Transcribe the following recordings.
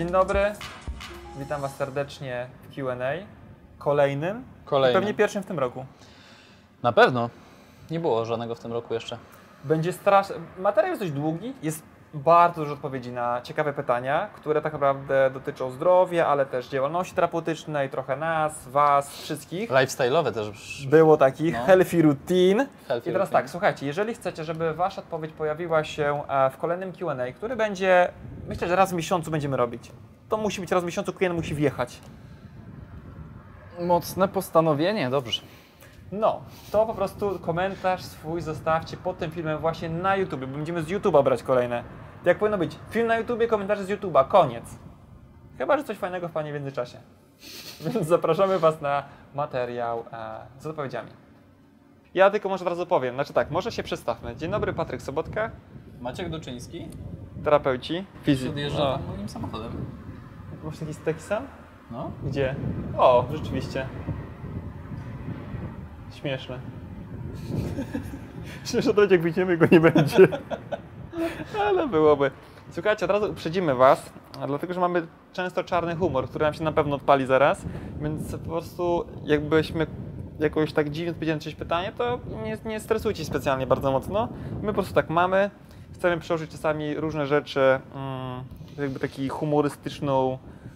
Dzień dobry, witam Was serdecznie w Q&A. Kolejnym. I pewnie pierwszym w tym roku. Na pewno. Nie było żadnego w tym roku jeszcze. Będzie straszny. Materiał jest dość długi, jest bardzo dużo odpowiedzi na ciekawe pytania, które tak naprawdę dotyczą zdrowia, ale też działalności terapeutycznej, trochę nas, Was, wszystkich. Lifestyle'owe też. Było takich, no. Healthy Routine. Healthy I teraz routine. tak, słuchajcie, jeżeli chcecie, żeby Wasza odpowiedź pojawiła się w kolejnym Q&A, który będzie, myślę, że raz w miesiącu będziemy robić. To musi być raz w miesiącu, klient musi wjechać. Mocne postanowienie, dobrze. No, to po prostu komentarz swój zostawcie pod tym filmem właśnie na YouTube, bo będziemy z YouTube'a brać kolejne. Jak powinno być? Film na YouTubie, komentarze z YouTube'a, koniec. Chyba, że coś fajnego wpadnie w międzyczasie. Więc zapraszamy Was na materiał z odpowiedziami. Ja tylko może od razu powiem, znaczy tak, może się przedstawmy. Dzień dobry, Patryk Sobotka, Maciek Duczyński terapeuci, fizyk. odjeżdża moim samochodem. Masz taki sam? No. Gdzie? O, rzeczywiście. Śmieszne. Śmieszne to jak wyjdziemy, go nie będzie. Ale byłoby. Słuchajcie, od razu uprzedzimy Was, dlatego że mamy często czarny humor, który nam się na pewno odpali zaraz, więc po prostu jakbyśmy jakoś tak dziwnie odpowiedzieli na czyjeś pytanie, to nie stresujcie się specjalnie bardzo mocno. My po prostu tak mamy. Chcemy przełożyć czasami różne rzeczy, jakby taki humorystyczną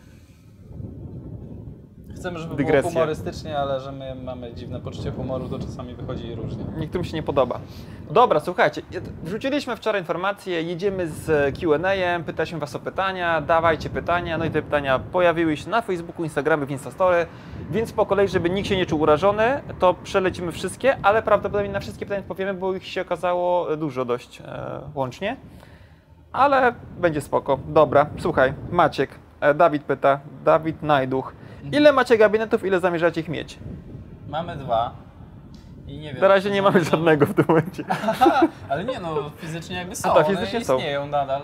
Chcemy, żeby dygresję. było humorystycznie, ale że my mamy dziwne poczucie humoru, to czasami wychodzi różnie. Niektórym się nie podoba. Dobra, słuchajcie, wrzuciliśmy wczoraj informacje, jedziemy z Q&A, pytaliśmy Was o pytania, dawajcie pytania, no i te pytania pojawiły się na Facebooku, Instagramie, w Instastory, więc po kolei, żeby nikt się nie czuł urażony, to przelecimy wszystkie, ale prawdopodobnie na wszystkie pytania odpowiemy, bo ich się okazało dużo dość łącznie, ale będzie spoko. Dobra, słuchaj, Maciek, Dawid pyta, Dawid Najduch, ile macie gabinetów, ile zamierzacie ich mieć? Mamy 2 i nie wiem. Na razie nie mamy żadnego w tym momencie. Ale nie no, fizycznie jakby są, No tak, fizycznie one są. istnieją nadal.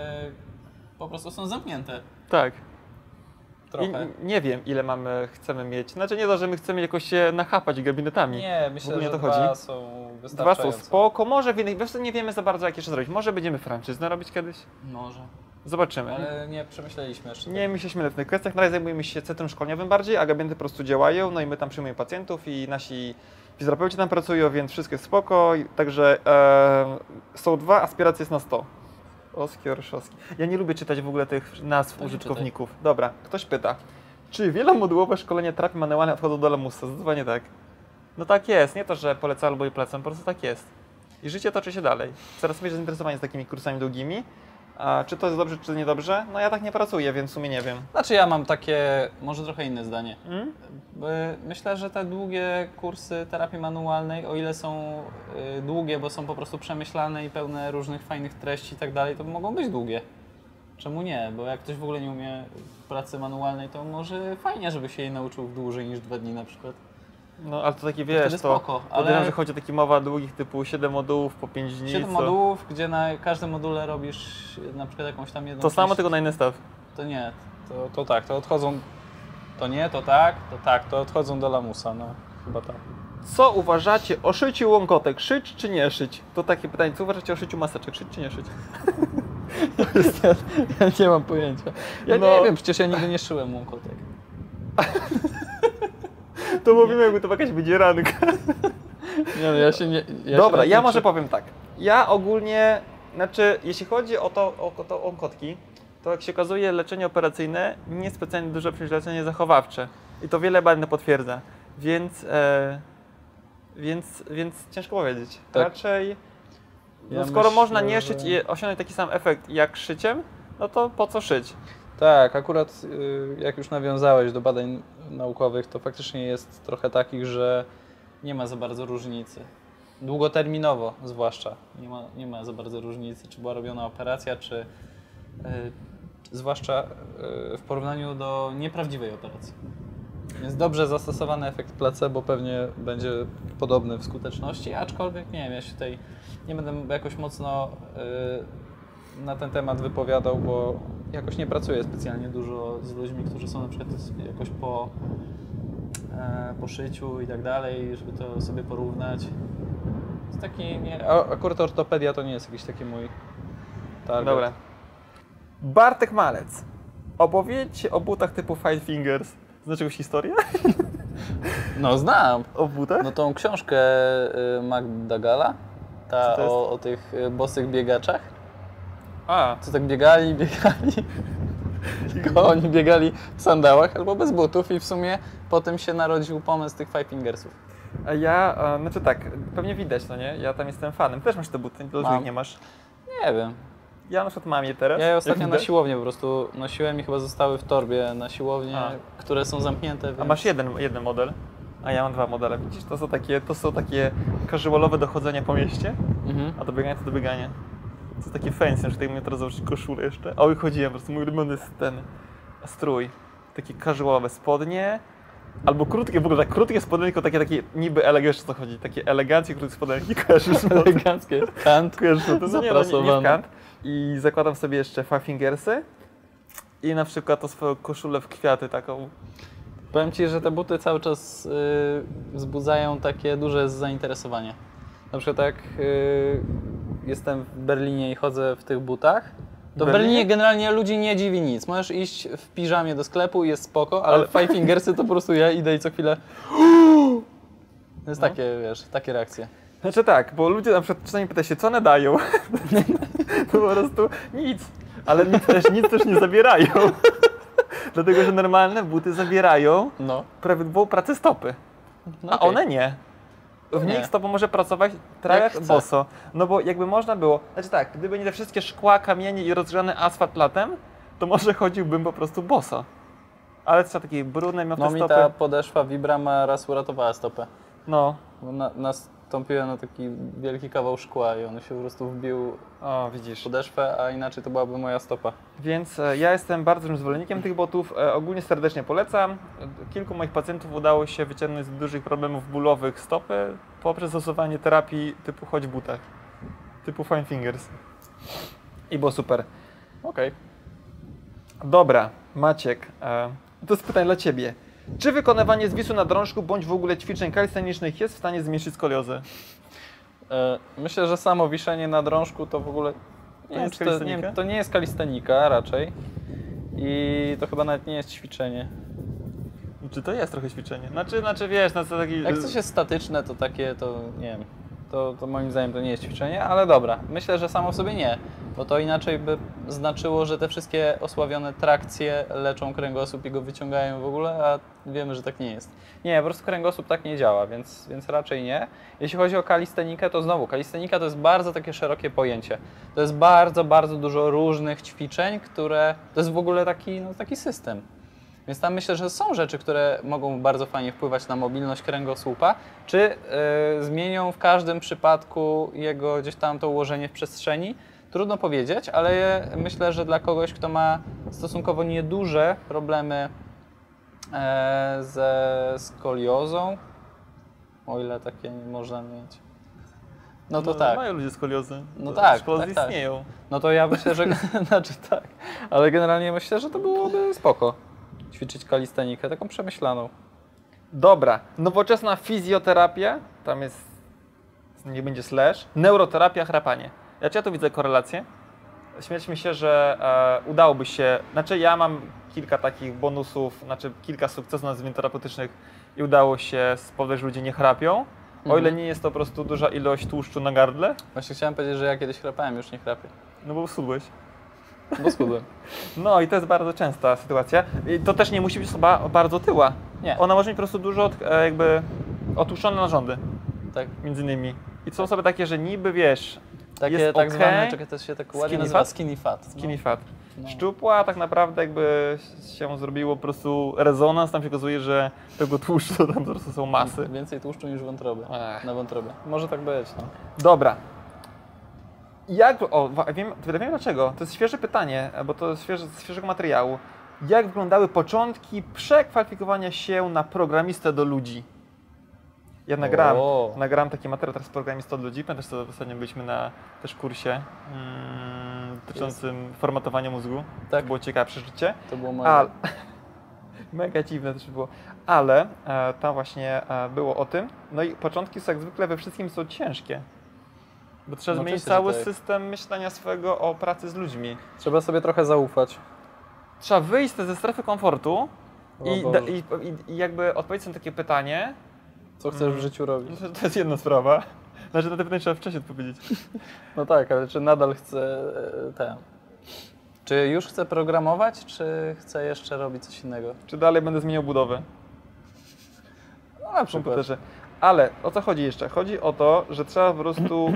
Po prostu są zamknięte. Tak. Trochę. I nie wiem, ile chcemy mieć. Znaczy nie to, że my chcemy jakoś się nachapać gabinetami. Nie, myślę, ogóle że to 2 chodzi. są Dwa wystarczające. są spoko, może w innych, wiesz co, nie wiemy za bardzo jak jeszcze zrobić. Może będziemy franczyznę robić kiedyś? Może. Zobaczymy. Ale nie przemyśleliśmy jeszcze. Nie myśleliśmy na tych kwestiach, na razie zajmujemy się centrum szkoleniowym bardziej, a gabinety po prostu działają, no i my tam przyjmujemy pacjentów i nasi fizjoterapeuci tam pracują, więc wszystko jest spoko, także są 2, aspiracja jest na 100. Oski Orszowski. Ja nie lubię czytać w ogóle tych nazw To nie użytkowników. Dobra, ktoś pyta, czy wielomodułowe szkolenia terapii manualnej odchodzą do lamusa? Zdecydowanie tak. No tak jest, nie to, że polecam albo nie polecam, po prostu tak jest. I życie toczy się dalej. Coraz mniej zainteresowanie z takimi kursami długimi. A czy to jest dobrze, czy niedobrze? No ja tak nie pracuję, więc w sumie nie wiem. Znaczy ja mam takie, może trochę inne zdanie. Hmm? Myślę, że te długie kursy terapii manualnej, o ile są długie, bo są po prostu przemyślane i pełne różnych fajnych treści i tak dalej, to mogą być długie. Czemu nie? Bo jak ktoś w ogóle nie umie pracy manualnej, to może fajnie, żeby się jej nauczył dłużej niż 2 dni na przykład. No ale to taki wtedy wiesz, to spoko, podejrzewam, ale- że chodzi o takie mowa długich typu 7 modułów po 5 dni. 7 co? modułów, gdzie na każdym module robisz na przykład jakąś tam jedną To samo, część. tylko na inny staw. To nie, to tak, to odchodzą, to nie, to tak, to odchodzą do lamusa, no chyba tak. Co uważacie o szyciu łąkotek? Szyć czy nie szyć? To takie pytanie, co uważacie o szyciu maseczek? Szyć czy nie szyć? Ja nie mam pojęcia. Ja No. nie wiem, przecież ja nigdy nie szyłem łąkotek. To mówimy, jakby to jakaś wydzieranka. Nie no, ja się nie... Dobra, się ja nie może powiem tak. Ja ogólnie, znaczy jeśli chodzi o to łąkotki, to jak się okazuje leczenie operacyjne niespecjalnie dużo przyniesie leczenie zachowawcze. I to wiele badań potwierdza. Więc ciężko powiedzieć. Tak. Raczej, Ja skoro myślę, można nie że- szyć i osiągnąć taki sam efekt jak szyciem, no to po co szyć? Tak, akurat jak już nawiązałeś do badań naukowych, to faktycznie jest trochę takich, że nie ma za bardzo różnicy. Długoterminowo zwłaszcza nie ma za bardzo różnicy, czy była robiona operacja, czy zwłaszcza w porównaniu do nieprawdziwej operacji. Więc dobrze zastosowany efekt placebo pewnie będzie podobny w skuteczności, aczkolwiek nie wiem, ja się tutaj nie będę jakoś mocno na ten temat wypowiadał, bo jakoś nie pracuję specjalnie dużo z ludźmi, którzy są na przykład jakoś po szyciu i tak dalej, żeby to sobie porównać. To taki nie, akurat ortopedia to nie jest jakiś taki mój target. Dobra. Bartek Malec. Opowiedźcie o butach typu Five Fingers. Znaczy jakąś historię? No znam. O butach? No tą książkę Magda Gala, Co to jest? o tych bosych biegaczach. A, Co tak biegali. Tylko oni biegali w sandałach albo bez butów i w sumie potem się narodził pomysł tych Five Fingersów. a ja, znaczy tak, pewnie widać, no nie? Ja tam jestem fanem. Też masz te buty, dlaczego Mam. ich nie masz? Nie wiem. Ja na przykład mam je teraz. Ja je jak ostatnio na widać. siłownię po prostu nosiłem i chyba zostały w torbie na siłownię, A. które są zamknięte. A Więc... masz jeden model, a ja mam dwa modele. Widzisz, to są takie casualowe dochodzenia po mieście, Mhm. a do biegania to do biegania. To jest takie fancy, że tutaj mnie teraz założyć koszulę jeszcze. O, i chodziłem, po prostu mój ulubiony jest ten strój. Takie casualowe spodnie, albo krótkie, w ogóle tak krótkie spodnie, tylko takie niby eleganckie, co chodzi, takie eleganckie krótkie spodnie, kojarzysz? Eleganckie. Kant. Kojarzysz to? No nie, no, nie w Zaprasowane. kant. I zakładam sobie jeszcze Five Fingersy i na przykład to swoją koszulę w kwiaty taką. Powiem Ci, że te buty cały czas wzbudzają takie duże zainteresowanie. Na przykład jak jestem w Berlinie i chodzę w tych butach, to w Berlinie generalnie ludzi nie dziwi nic. Możesz iść w piżamie do sklepu i jest spoko, ale Five Fingersy to po prostu ja idę i co chwilę to jest takie, wiesz, takie reakcje. Znaczy tak, bo ludzie na przykład czasami pytają się, co one dają. To po prostu nic. Ale nic też nie zabierają. Dlatego, że normalne buty zabierają No. prawidłową pracę stopy. No A okej. one nie. W Nie. nich stopa może pracować tak jak chce. boso. No bo jakby można było, znaczy tak, gdyby nie te wszystkie szkła, kamienie i rozgrzany asfalt latem, to może chodziłbym po prostu boso. Ale trzeba takie brudne, miał No te mi stopy. ta podeszwa Vibrama raz uratowała stopę. No. Bo nastąpiłem na taki wielki kawał szkła i on się po prostu wbił O, w widzisz. podeszwę, a inaczej to byłaby moja stopa. Więc ja jestem bardzo dużym zwolennikiem tych butów. Ogólnie serdecznie polecam. Kilku moich pacjentów udało się wyciągnąć z dużych problemów bólowych stopy poprzez stosowanie terapii typu chodź w butach. Typu Five Fingers. I było super. Okej. Dobra, Maciek, to jest pytanie dla Ciebie. Czy wykonywanie zwisu na drążku bądź w ogóle ćwiczeń kalistenicznych jest w stanie zmniejszyć skoliozę? Myślę, że samo wiszenie na drążku to w ogóle nie jest wiem, czy kalistenika? to nie jest kalistenika raczej. I to chyba nawet nie jest ćwiczenie. Czy to jest trochę ćwiczenie? Znaczy wiesz, to taki... Jak coś jest statyczne, to takie, to nie wiem. To moim zdaniem to nie jest ćwiczenie, ale dobra. Myślę, że samo w sobie nie, bo to inaczej by znaczyło, że te wszystkie osławione trakcje leczą kręgosłup i go wyciągają w ogóle, a wiemy, że tak nie jest. Nie, po prostu kręgosłup tak nie działa, więc raczej nie. Jeśli chodzi o kalistenikę, to znowu, kalistenika to jest bardzo takie szerokie pojęcie. To jest bardzo, bardzo dużo różnych ćwiczeń, które, to jest w ogóle taki system. Więc tam myślę, że są rzeczy, które mogą bardzo fajnie wpływać na mobilność kręgosłupa. Czy zmienią w każdym przypadku jego gdzieś tam to ułożenie w przestrzeni? Trudno powiedzieć, ale myślę, że dla kogoś, kto ma stosunkowo nieduże problemy ze skoliozą, o ile takie można mieć, no to tak. Mają ludzie skoliozę. No tak, Szkoły tak, tak. istnieją. No to ja myślę, że znaczy tak, ale generalnie myślę, że to byłoby spoko. Ćwiczyć kalistenikę, taką przemyślaną. Dobra, nowoczesna fizjoterapia, tam jest, nie będzie slash, neuroterapia, chrapanie. Ja tu widzę korelację. Śmialiśmy się, że udałoby się, znaczy ja mam kilka takich bonusów, znaczy kilka sukcesów nazwijmy terapeutycznych i udało się spowodować, że ludzie nie chrapią, o ile nie jest to po prostu duża ilość tłuszczu na gardle, Właśnie chciałem powiedzieć, że ja kiedyś chrapałem, już nie chrapię, no bo schudłeś. bo schudłem. No i to jest bardzo częsta sytuacja. I to też nie musi być osoba bardzo otyła. Nie. Ona może mieć po prostu dużo jakby otłuszczone narządy, Tak, między innymi. I są osoby takie, że niby wiesz, takie jest tak okej, zwane, czekaj, to się tak ładnie skinny nazywa fat? skinny fat. skinny fat. No. Szczupła, a tak naprawdę jakby się zrobiło po prostu rezonans, tam się okazuje, że tego tłuszczu tam po prostu są masy. Więcej tłuszczu niż wątroby, Ech. na wątrobie. Może tak być, no. Dobra. Wiem dlaczego. To jest świeże pytanie, bo to jest z świeżego materiału. Jak wyglądały początki przekwalifikowania się na programistę do ludzi? Ja nagrałem taki materiał teraz programistą od ludzi. Pamiętasz, co ostatnio byliśmy na też kursie dotyczącym formatowania mózgu. Tak. To było ciekawe przeżycie. To było moje. Mega dziwne też było. Ale tam właśnie było o tym. No i początki są jak zwykle we wszystkim są ciężkie. Bo trzeba No zmienić oczywiście, że cały tak. system myślenia swojego o pracy z ludźmi. Trzeba sobie trochę zaufać. trzeba wyjść ze strefy komfortu i, Boże. i jakby odpowiedzieć na takie pytanie. Co chcesz w życiu robić? To jest jedna sprawa. Znaczy na to pytanie trzeba wcześniej odpowiedzieć. No tak, ale czy nadal chcę Czy już chcę programować, czy chcę jeszcze robić coś innego? Czy dalej będę zmieniał budowę No na w przykład. komputerze. Ale o co chodzi jeszcze? Chodzi o to, że trzeba po prostu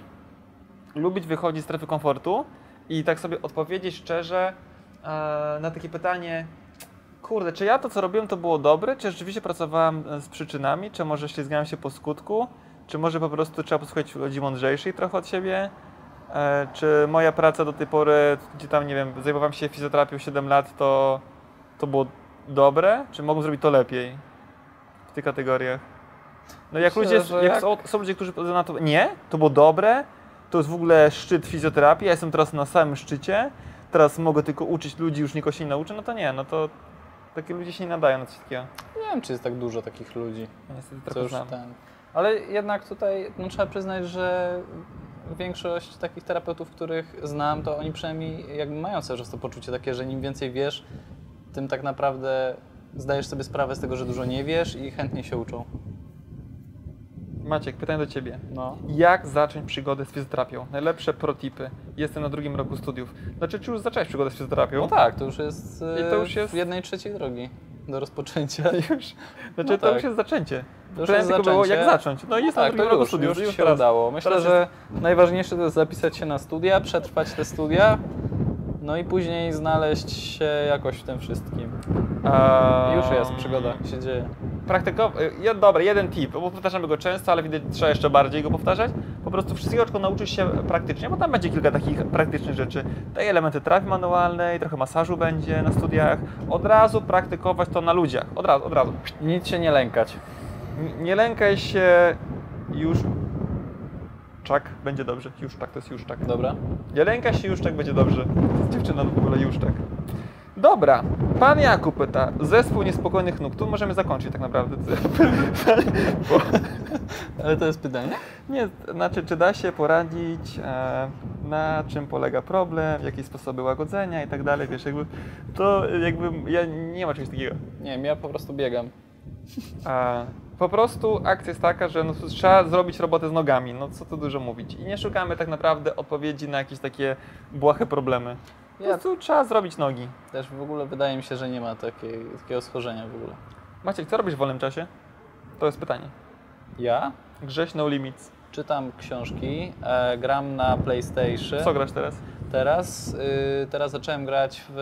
lubić wychodzić z strefy komfortu i tak sobie odpowiedzieć szczerze na takie pytanie, kurde, czy ja to, co robiłem, to było dobre? Czy rzeczywiście pracowałem z przyczynami? Czy może ślizgałem się po skutku? Czy może po prostu trzeba posłuchać ludzi mądrzejszych trochę od siebie? Czy moja praca do tej pory, gdzie tam, nie wiem, zajmowałem się fizjoterapią 7 lat, to było dobre? Czy mogłem zrobić to lepiej w tych kategoriach? No jak Myślę, ludzie, że jak są ludzie, którzy powiedzą na to, nie, to było dobre, to jest w ogóle szczyt fizjoterapii, ja jestem teraz na samym szczycie, teraz mogę tylko uczyć ludzi, już nikogo się nie nauczę, no to nie, no to takie ludzie się nie nadają na coś takiego. Nie wiem, czy jest tak dużo takich ludzi. Ja niestety Co trochę już znam. Ale jednak tutaj trzeba przyznać, że większość takich terapeutów, których znam, to oni przynajmniej jakby mają cały czas to poczucie takie, że im więcej wiesz, tym tak naprawdę zdajesz sobie sprawę z tego, że dużo nie wiesz i chętnie się uczą. Maciek, pytanie do Ciebie. No. Jak zacząć przygodę z fizjoterapią? Najlepsze protipy. Jestem na 2. roku studiów. Znaczy, czy już zacząłeś przygodę z fizjoterapią? No tak, to już jest, I to już jest- w 1/3 drogi do rozpoczęcia. Już. Znaczy, No to tak. już jest zaczęcie. To już Pytanie jest tylko było, zaczęcie. jak zacząć. No i jest na Tak, 2. to roku już, studiów. już się teraz. udało. Myślę, teraz że najważniejsze to jest zapisać się na studia, przetrwać te studia, no i później znaleźć się jakoś w tym wszystkim. Już jest, przygoda się dzieje. Dobra, jeden tip, bo powtarzamy go często, ale widać, trzeba jeszcze bardziej go powtarzać. Po prostu wszystkiego tylko nauczysz się praktycznie, bo tam będzie kilka takich praktycznych rzeczy. Te elementy terapii manualnej, trochę masażu będzie na studiach. Od razu praktykować to na ludziach. Od razu. Nic się nie lękać. Nie lękaj się, już czak, będzie dobrze. Już tak, to jest już tak. Dobra. Nie lękaj się, już tak będzie dobrze. To jest dziewczyna w ogóle już tak. Dobra, pan Jakub pyta, zespół niespokojnych nóg, tu możemy zakończyć tak naprawdę. Bo, Ale to jest pytanie? nie, znaczy, czy da się poradzić, na czym polega problem, jakie sposoby łagodzenia i tak dalej, wiesz, jakby, to jakby, ja nie ma czegoś takiego. Nie wiem, ja po prostu biegam. Po prostu akcja jest taka, że no, trzeba zrobić robotę z nogami, no co tu dużo mówić. I nie szukamy tak naprawdę odpowiedzi na jakieś takie błahe problemy. Po prostu trzeba zrobić nogi. Też w ogóle wydaje mi się, że nie ma takiego schorzenia w ogóle. Maciek, co robisz w wolnym czasie? To jest pytanie. Ja Grześ No Limits. czytam książki, gram na PlayStation. Co grasz teraz? Teraz zacząłem grać w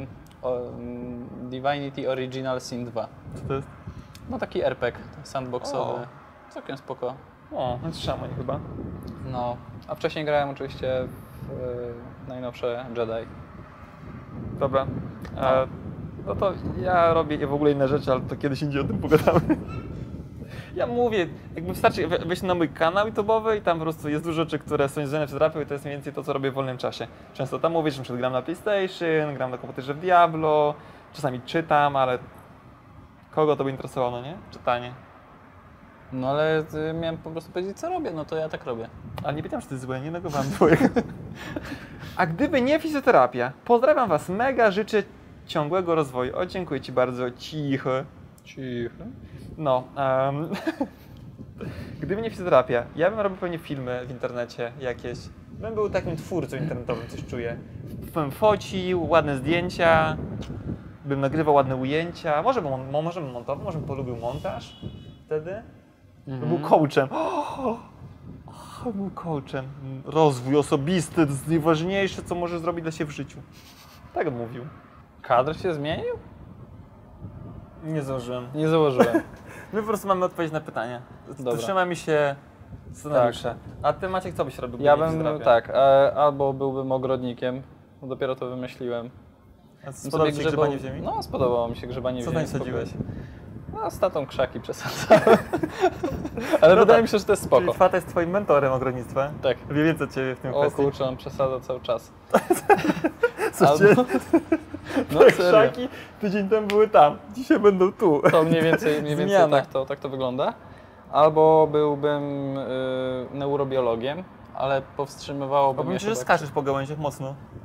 Divinity Original Sin 2. Co to jest? No taki RPG sandboxowy. O. Całkiem spoko. O, no Shaman chyba. No, a wcześniej grałem oczywiście w najnowsze Jedi. Dobra. No to ja robię w ogóle inne rzeczy, ale to kiedyś indziej o tym pogadamy. Ja mówię, jakby wystarczy wejść na mój kanał YouTube'owy i tam po prostu jest dużo rzeczy, które są związane z terapią i to jest mniej więcej to, co robię w wolnym czasie. Często tam mówię, że na przykład gram na PlayStation, gram na komputerze w Diablo, czasami czytam, ale kogo to by interesowało, no nie? Czytanie. No ale miałem po prostu powiedzieć, co robię, no to ja tak robię. Ale nie pytam, czy to jest złe, nie negowałem twojego. A gdyby nie fizjoterapia, pozdrawiam Was mega, życzę ciągłego rozwoju. O, dziękuję Ci bardzo, cicho. No, gdyby nie fizjoterapia, ja bym robił pewnie filmy w internecie jakieś. Bym był takim twórcą internetowym, coś czuję. Bym focił, ładne zdjęcia, bym nagrywał ładne ujęcia, może bym montował, może bym polubił montaż wtedy. Bym był coachem. Był coachem. Rozwój osobisty to jest najważniejsze, co możesz zrobić dla siebie w życiu. Tak on mówił. Kadr się zmienił? Nie zdążyłem. Nie założyłem. My po prostu mamy odpowiedź na pytania. Dobra. Trzymamy się scenariusza. A ty, Maciek, co byś robił? Ja gdyby nie bym, fizjoterapia? tak, albo byłbym ogrodnikiem, bo dopiero to wymyśliłem. A spodobało ci się grzebanie w ziemi? No, spodobało mi się grzebanie w Co ziemi. tam sadziłeś? No, z tatą krzaki przesadzałem. Ale No wydaje tak. mi się, że to jest Czyli spoko. tata jest twoim mentorem ogrodnictwa? Tak. Wie więcej od ciebie w tym O kwestii. kurczę, on przesadza cały czas. Słuchajcie, No te serio. krzaki tydzień temu były tam, dzisiaj będą tu. To mniej więcej Zmiana. tak to wygląda. Albo byłbym neurobiologiem, ale powstrzymywałoby Powiem mnie ci, że chyba... skaczesz po gałęziach mocno.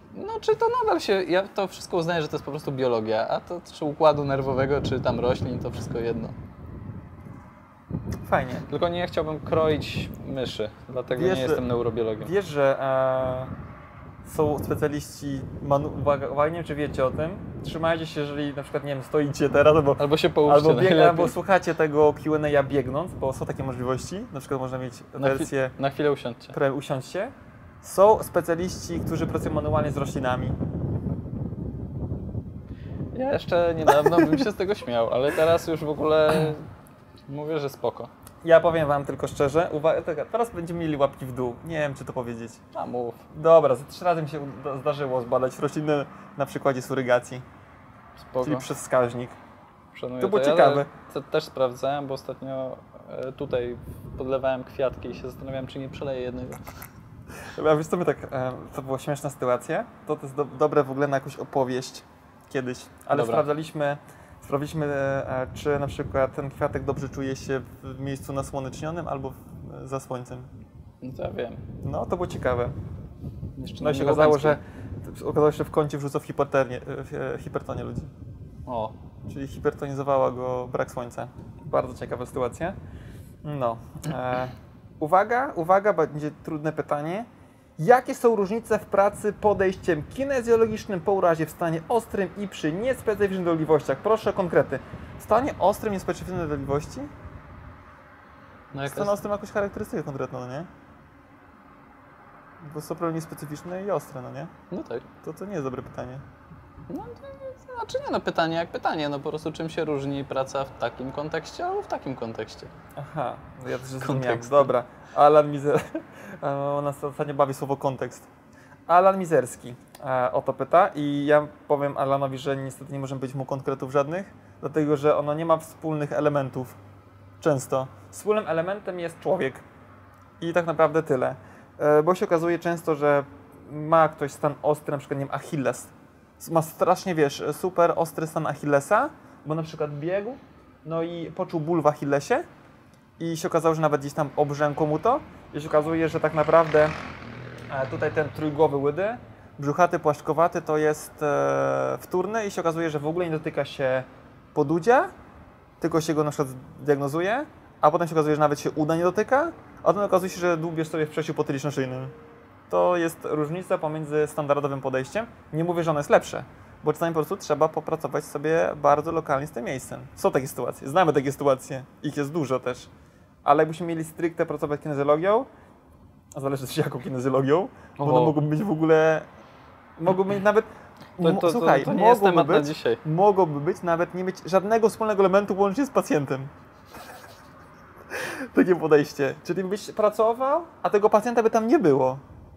No czy to nadal się, ja to wszystko uznaję, że to jest po prostu biologia, a to czy układu nerwowego, czy tam roślin, to wszystko jedno. Fajnie. Tylko nie chciałbym kroić myszy, dlatego Wiesz, nie jestem neurobiologiem. Wiesz, że są specjaliści, uwaga, nie wiem czy wiecie o tym, trzymajcie się, jeżeli na przykład, nie wiem, stoicie teraz, Albo się połóżcie albo słuchacie tego Q&A biegnąc, bo są takie możliwości, na przykład można mieć wersję, Na chwilę usiądźcie. usiądźcie. Są specjaliści, którzy pracują manualnie z roślinami. Ja jeszcze niedawno bym się z tego śmiał, ale teraz już w ogóle mówię, że spoko. Ja powiem wam tylko szczerze, teraz będziemy mieli łapki w dół, nie wiem czy to powiedzieć. A mów. Dobra, za 3 razy mi się zdarzyło zbadać rośliny na przykładzie surygacji, Spoko. czyli przez wskaźnik. Szanuję To było ja ciekawe. to też sprawdzałem, bo ostatnio tutaj podlewałem kwiatki i się zastanawiałem, czy nie przeleję jednego. A wiesz co, to była śmieszna sytuacja, to jest dobre w ogóle na jakąś opowieść kiedyś, ale Dobra. sprawdziliśmy, czy na przykład ten kwiatek dobrze czuje się w miejscu nasłonecznionym albo za słońcem. No to ja wiem. No, to było ciekawe. Jeszcze No i nie się było okazało, że w kącie wrzucał hipertonię ludzi. O, Czyli hipertonizowała go brak słońca. Bardzo ciekawa sytuacja. No. Uwaga, będzie trudne pytanie. Jakie są różnice w pracy podejściem kinezjologicznym po urazie w stanie ostrym i przy niespecyficznych dolegliwościach? Proszę o konkrety. W stanie ostrym niespecyficznej dolegliwości? no jak Stan ostrym ma jakąś charakterystykę konkretną, no nie? Bo są problemy niespecyficzne i ostre, no nie? No tak. To nie jest dobre pytanie. No to znaczy nie, no pytanie jak pytanie, no po prostu czym się różni praca w takim kontekście albo w takim kontekście. Aha, ja też zrozumiałem. Kontekst. Dobra. Alan Mizer... nas ostatnio bawi słowo kontekst. Alan Mizerski o to pyta i ja powiem Alanowi, że niestety nie możemy być mu konkretów żadnych, dlatego że ono nie ma wspólnych elementów. Często. Wspólnym elementem jest człowiek. I tak naprawdę tyle. Bo się okazuje często, że ma ktoś stan ostry, na przykład nie wiem, Achilles. Ma strasznie, wiesz, super ostry stan Achillesa, bo na przykład biegł, no i poczuł ból w Achillesie i się okazało, że nawet gdzieś tam obrzękło mu to i się okazuje, że tak naprawdę tutaj ten trójgłowy łydy, brzuchaty, płaszczkowaty to jest wtórny i się okazuje, że w ogóle nie dotyka się podudzia, tylko się go na przykład diagnozuje, a potem się okazuje, że nawet się uda nie dotyka, a potem okazuje się, że dłubiesz sobie w przejściu potyliczno-szyjnym. To jest różnica pomiędzy standardowym podejściem. Nie mówię, że ono jest lepsze, bo czasami po prostu trzeba popracować sobie bardzo lokalnie z tym miejscem. Są takie sytuacje, znamy takie sytuacje, ich jest dużo też. Ale jakbyśmy mieli stricte pracować kinezjologią, a zależy też jaką kinezjologią, bo one mogą być w ogóle, mogą mieć nawet, słuchaj, to nie jest temat na dzisiaj. mogłoby być nawet nie mieć żadnego wspólnego elementu łącznie z pacjentem. Takie podejście. Czyli byś pracował, a tego pacjenta by tam nie było.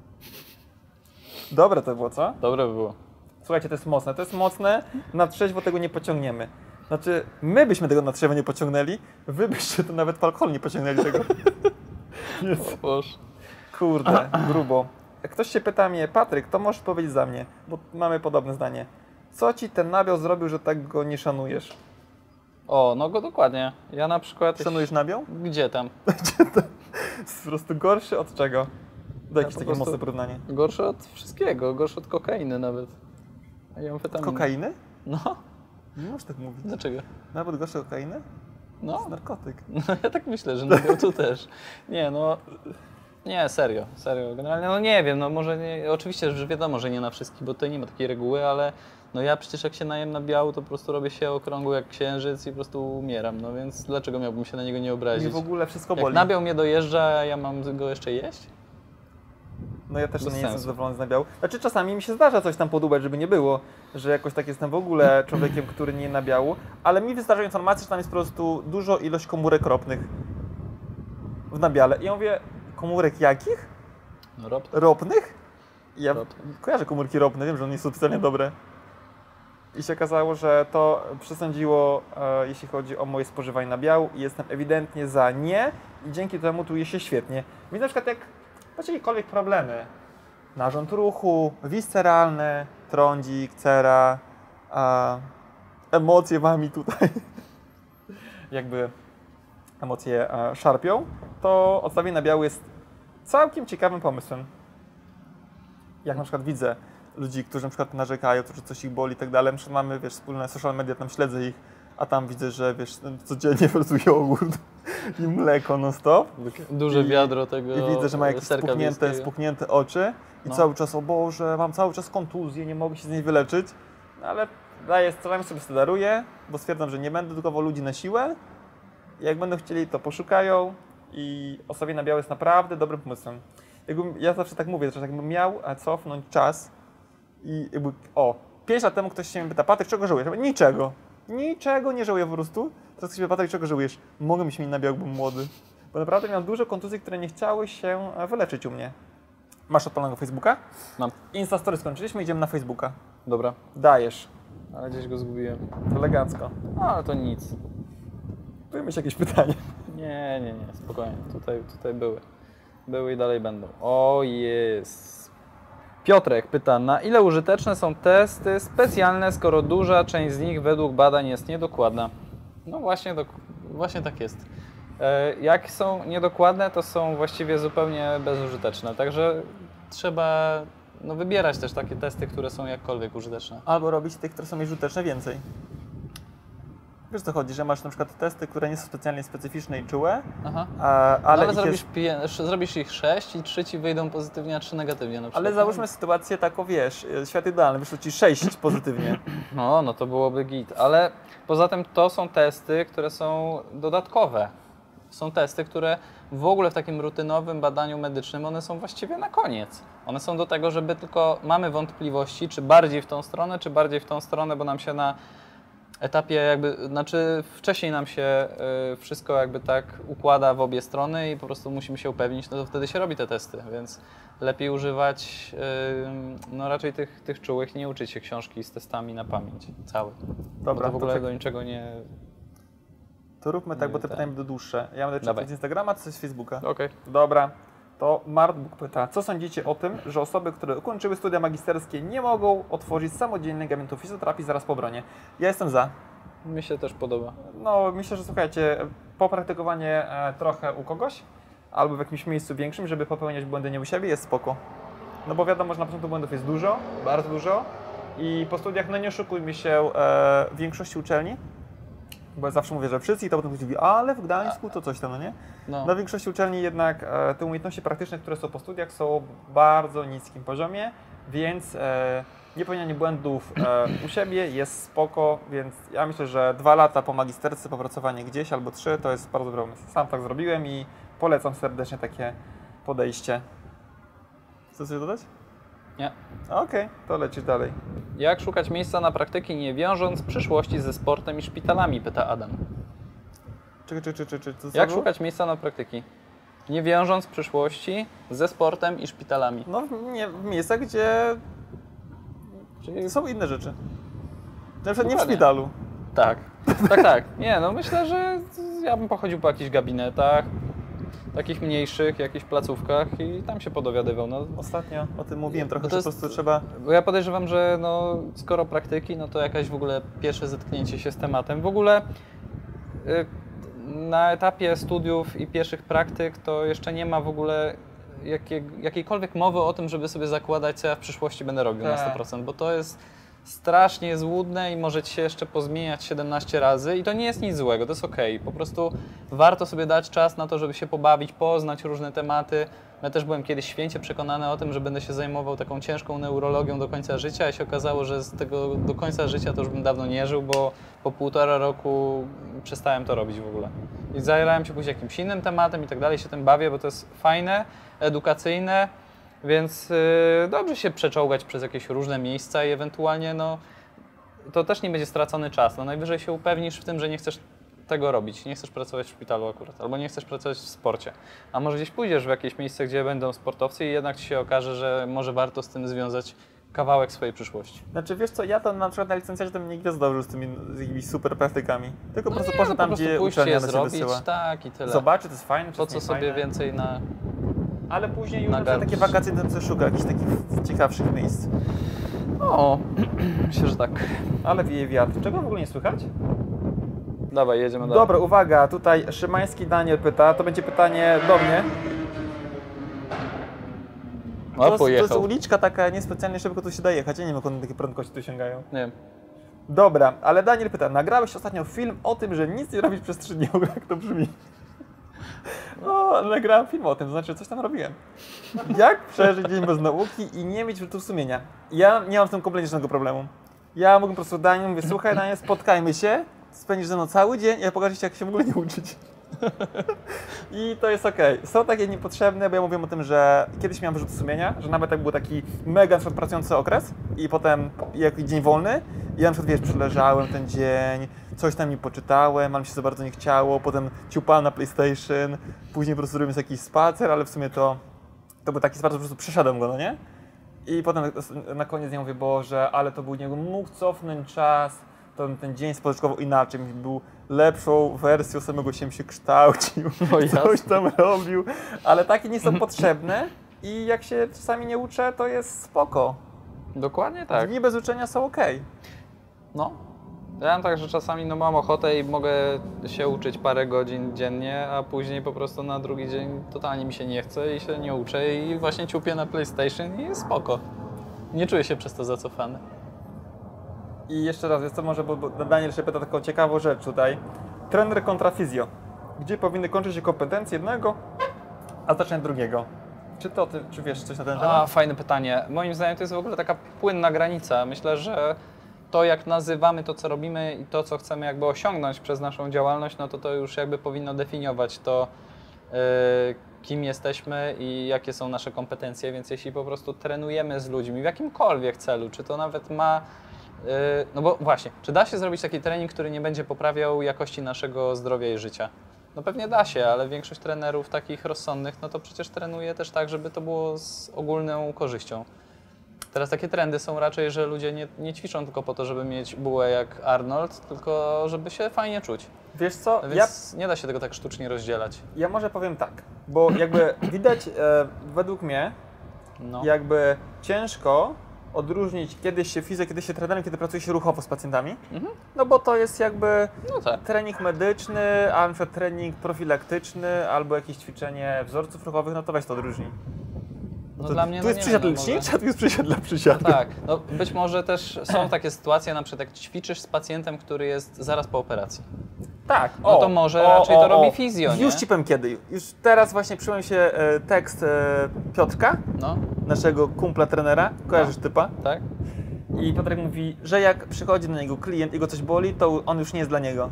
Dobre to było, co? Dobre by było. Słuchajcie, to jest mocne, na trzeźwo tego nie pociągniemy. Znaczy, my byśmy tego na trzeźwo nie pociągnęli, wy byście to nawet po alkohol nie pociągnęli tego. Jest. O Boże. Kurde, grubo. Jak ktoś się pyta mnie, Patryk, to możesz powiedzieć za mnie, bo mamy podobne zdanie. Co ci ten nabiał zrobił, że tak go nie szanujesz? O, no go dokładnie. Ja na przykład... Szanujesz nabiał? Gdzie tam? Jest po prostu gorszy od czego? Daj jakieś po takie prostu- mocne porównanie. Gorszy od wszystkiego, gorszy od kokainy nawet. I amfetaminy. Kokainy? No, Nie możesz tak mówić. dlaczego? Nawet gorszy od kokainy? To No, jest narkotyk. no ja tak myślę, że nabiał tu też. Nie, no... Nie, serio. Generalnie, no nie wiem, no może nie... Oczywiście, że wiadomo, że nie na wszystkich, bo tutaj nie ma takiej reguły, ale... No ja przecież jak się najem na biału, to po prostu robię się okrągły jak księżyc i po prostu umieram, no więc dlaczego miałbym się na niego nie I obrazić? w ogóle wszystko Jak boli. nabiał mnie dojeżdża, a ja mam go jeszcze jeść? No ja też Bez nie jestem sensu. zadowolony z nabiału. Znaczy czasami mi się zdarza coś tam podubać, żeby nie było, że jakoś tak jestem w ogóle człowiekiem, który nie je nabiału, ale mi wystarcza informacja, że tam jest po prostu dużo ilość komórek ropnych w nabiale. I ja mówię, komórek jakich? No rob. Ropnych? I ja Ropnych. kojarzę komórki ropne, wiem, że one nie są specjalnie dobre. I się okazało, że to przesądziło, jeśli chodzi o moje spożywanie nabiału i jestem ewidentnie za nie i dzięki temu czuję się świetnie. Więc na przykład jak macie jakiekolwiek problemy, narząd ruchu, visceralne, trądzik, cera, emocje wami tutaj jakby emocje szarpią, to odstawienie nabiału jest całkiem ciekawym pomysłem. Jak na przykład widzę ludzi, którzy na przykład narzekają, że coś ich boli i tak dalej. Na przykład mamy, wiesz, wspólne social media, tam śledzę ich, a tam widzę, że wiesz, codziennie po prostu jogurt i mleko non stop. Duże wiadro tego I widzę, że ma jakieś serka wiejskiego. spuchnięte oczy i No. cały czas, o Boże, mam cały czas kontuzję, nie mogę się z niej wyleczyć. No, ale czasami sobie daruję, bo stwierdzam, że nie będę edukował ludzi na siłę. Jak będą chcieli, to poszukają i osobienie na białe jest naprawdę dobrym pomysłem. Ja zawsze tak mówię, że jakbym miał cofnąć czas i 5 lat temu ktoś się mnie pyta, Patryk, czego żałujesz? Ja mówię, niczego. Niczego nie żałuję po prostu. Teraz ktoś mnie pyta, Patryk, czego żałujesz? Mogę mi się na białek, byłem młody. Bo naprawdę miałem dużo kontuzji, które nie chciały się wyleczyć u mnie. Masz odpalonego Facebooka? Mam. Insta Story skończyliśmy, idziemy na Facebooka. Dobra, Dajesz. ale gdzieś go zgubiłem. Elegancko. No, ale to nic. Tu mieć jakieś pytanie. Nie, spokojnie. Tutaj były. Były i dalej będą. O, jest. Piotrek pyta, na ile użyteczne są testy specjalne, skoro duża część z nich według badań jest niedokładna? No właśnie tak jest. Jak są niedokładne, to są właściwie zupełnie bezużyteczne. Także trzeba wybierać też takie testy, które są jakkolwiek użyteczne. Albo robić tych, które są użyteczne więcej. Wiesz o co chodzi, że masz na przykład testy, które nie są specjalnie specyficzne i czułe, Aha. ale Ale ich zrobisz ich 6 i 3 ci wyjdą pozytywnie, a 3 negatywnie na przykład. ale załóżmy sytuację taką, wiesz, świat idealny, wyszło ci 6 pozytywnie. No to byłoby git, ale poza tym to są testy, które są dodatkowe. Są testy, które w ogóle w takim rutynowym badaniu medycznym, one są właściwie na koniec. One są do tego, żeby tylko mamy wątpliwości, czy bardziej w tą stronę, czy bardziej w tą stronę, bo nam się na etapie wcześniej nam się wszystko jakby tak układa w obie strony i po prostu musimy się upewnić, no to wtedy się robi te testy, więc lepiej używać raczej tych czułych, nie uczyć się książki z testami na pamięć całej. Dobra, Bo to w ogóle tak. do niczego nie... To róbmy tak, bo te Tak. pytania będą dłuższe. Ja będę czytał Dawaj. z Instagrama, czy z Facebooka. Okej. Dobra. To Martbuk pyta, co sądzicie o tym, że osoby, które ukończyły studia magisterskie, nie mogą otworzyć samodzielnie gabinetu fizjoterapii zaraz po obronie? Ja jestem za. Mi się też podoba. No, myślę, że słuchajcie, popraktykowanie trochę u kogoś, albo w jakimś miejscu większym, żeby popełniać błędy nie u siebie, jest spoko. No bo wiadomo, że na początku błędów jest dużo, bardzo dużo i po studiach, no nie oszukujmy się, w większości uczelni, bo ja zawsze mówię, że wszyscy i to potem ktoś mówi, ale w Gdańsku to coś tam, no nie? No. Na większości uczelni jednak te umiejętności praktyczne, które są po studiach, są w bardzo niskim poziomie, więc nie popełnianie błędów u siebie jest spoko, więc ja myślę, że 2 lata po magisterce, popracowanie gdzieś albo 3 to jest bardzo dobry pomysł. Sam tak zrobiłem i polecam serdecznie takie podejście. Chcesz coś dodać? Nie. Okej, to lecisz dalej. Jak szukać miejsca na praktyki, nie wiążąc przyszłości ze sportem i szpitalami, pyta Adam. Co Jak było? szukać miejsca na praktyki, nie wiążąc przyszłości ze sportem i szpitalami? No w miejscach, gdzie Czyli są inne rzeczy. Na przykład nie w Dokładnie. szpitalu. tak. Nie, no myślę, że ja bym pochodził po jakichś gabinetach, takich mniejszych, jakichś placówkach i tam się podowiadywał. No, Ostatnio o tym mówiłem trochę, Bo że to po jest- prostu trzeba... bo ja podejrzewam, że skoro praktyki, no to jakaś w ogóle pierwsze zetknięcie się z tematem. W ogóle na etapie studiów i pierwszych praktyk to jeszcze nie ma w ogóle jakiejkolwiek mowy o tym, żeby sobie zakładać, co ja w przyszłości będę robił na Tak. 100%, bo to jest strasznie złudne i może ci się jeszcze pozmieniać 17 razy i to nie jest nic złego, to jest okej. Po prostu warto sobie dać czas na to, żeby się pobawić, poznać różne tematy. Ja też byłem kiedyś święcie przekonany o tym, że będę się zajmował taką ciężką neurologią do końca życia i się okazało, że z tego do końca życia to już bym dawno nie żył, bo po 1,5 roku przestałem to robić w ogóle. I zajrzałem się później jakimś innym tematem i tak dalej, się tym bawię, bo to jest fajne, edukacyjne, więc dobrze się przeczołgać przez jakieś różne miejsca i ewentualnie to też nie będzie stracony czas. No najwyżej się upewnisz w tym, że nie chcesz tego robić, nie chcesz pracować w szpitalu akurat, albo nie chcesz pracować w sporcie. A może gdzieś pójdziesz w jakieś miejsce, gdzie będą sportowcy i jednak ci się okaże, że może warto z tym związać kawałek swojej przyszłości. Znaczy wiesz co, ja to na przykład na licencjacie to mnie nie gwiazdował z tymi z jakimiś super praktykami. Tylko po prostu poszedł tam, gdzie pójść uczelnia je na ciebie zrobić, wysyła. tak i tyle. Zobaczy, to jest fajne, czy Po to co jest sobie fajne. więcej na... Ale później już na nagarnąć. takie wakacje to coś szuka, jakichś takich ciekawszych miejsc. O, myślę, że tak. Ale wieje wiatr. Czego w ogóle nie słychać? Dawaj, jedziemy dalej. Dobra, uwaga, tutaj Szymański Daniel pyta, to będzie pytanie do mnie. To jest uliczka taka niespecjalnie szybko tu się da jechać. Ja nie wiem, jak one takie prędkości tu sięgają. Nie wiem. Dobra, ale Daniel pyta, nagrałeś ostatnio film o tym, że nic nie robisz przez 3 dni, jak to brzmi? No, nagrałem film o tym, to znaczy coś tam robiłem. Jak przeżyć dzień bez nauki i nie mieć wyrzutów sumienia? Ja nie mam z tym kompletnie żadnego problemu. Ja mogę po prostu Daniel, mówię, słuchaj Daniel, spotkajmy się, spędzisz ze mną cały dzień i ja pokażę ci, jak się w ogóle nie uczyć. I to jest okej. Są takie niepotrzebne, bo ja mówiłem o tym, że kiedyś miałem wyrzut sumienia, że nawet jak był taki mega pracujący okres i potem jakiś dzień wolny, ja na przykład, wiesz, przeleżałem ten dzień, coś tam nie poczytałem, ale mi się za bardzo nie chciało, potem ciupałem na PlayStation, później po prostu robiłem jakiś spacer, ale w sumie to był taki spacer, po prostu przeszedłem go, no nie? I potem na koniec ja mówię, Boże, ale to był niego, mógł cofnąć czas, to bym ten dzień spoczynkował inaczej, był lepszą wersją samego się kształcił, coś tam robił, ale takie nie są potrzebne i jak się czasami nie uczę, to jest spoko. Dokładnie tak. Dni bez uczenia są okej. No. Ja mam tak, że czasami no, mam ochotę i mogę się uczyć parę godzin dziennie, a później po prostu na drugi dzień totalnie mi się nie chce i się nie uczę i właśnie ciupię na PlayStation i jest spoko. Nie czuję się przez to zacofany. I jeszcze raz, jest to może, bo Daniel się pyta taką ciekawą rzecz tutaj. Trener kontra fizjo. Gdzie powinny kończyć się kompetencje jednego, a zacząć drugiego? Czy wiesz coś na ten temat? Fajne pytanie. Moim zdaniem to jest w ogóle taka płynna granica. Myślę, że to jak nazywamy to, co robimy i to, co chcemy jakby osiągnąć przez naszą działalność, no to już jakby powinno definiować to, kim jesteśmy i jakie są nasze kompetencje, więc jeśli po prostu trenujemy z ludźmi w jakimkolwiek celu, czy to nawet ma no bo właśnie, czy da się zrobić taki trening, który nie będzie poprawiał jakości naszego zdrowia i życia? No pewnie da się, ale większość trenerów takich rozsądnych, no to przecież trenuje też tak, żeby to było z ogólną korzyścią. Teraz takie trendy są raczej, że ludzie nie ćwiczą tylko po to, żeby mieć bułę jak Arnold, tylko żeby się fajnie czuć. Wiesz co? Więc nie da się tego tak sztucznie rozdzielać. Ja może powiem tak, bo jakby widać według mnie, jakby ciężko odróżnić kiedy się fizjo, kiedy się trenerem, kiedy pracuje się ruchowo z pacjentami. No bo to jest jakby trening medyczny, a na przykład trening profilaktyczny albo jakieś ćwiczenie wzorców ruchowych, no to weź to odróżnij. No dla mnie tu jest przysiad leczniczy, a tu jest przysiad dla przysiadu. No tak, no być może też są takie sytuacje, na przykład jak ćwiczysz z pacjentem, który jest zaraz po operacji. Tak, no to może raczej to robi fizjo, nie? Już ci powiem kiedy. Już teraz właśnie przyjąłem się tekst Piotrka, naszego kumpla trenera, kojarzysz typa? Tak. I Piotrek mówi, że jak przychodzi do niego klient i go coś boli, to on już nie jest dla niego.